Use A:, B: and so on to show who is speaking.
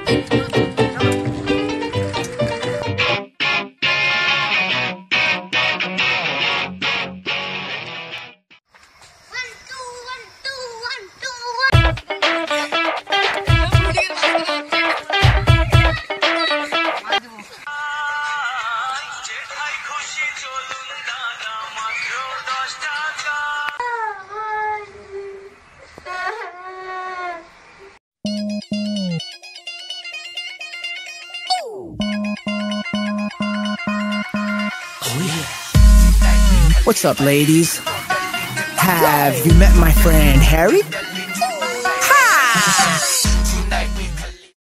A: What's up, ladies? Have you met my friend Harry? Ha!